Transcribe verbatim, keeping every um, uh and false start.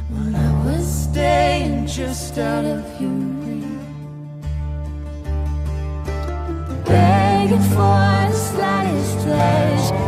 when I was staying just out of your reach, begging for the slightest pledge.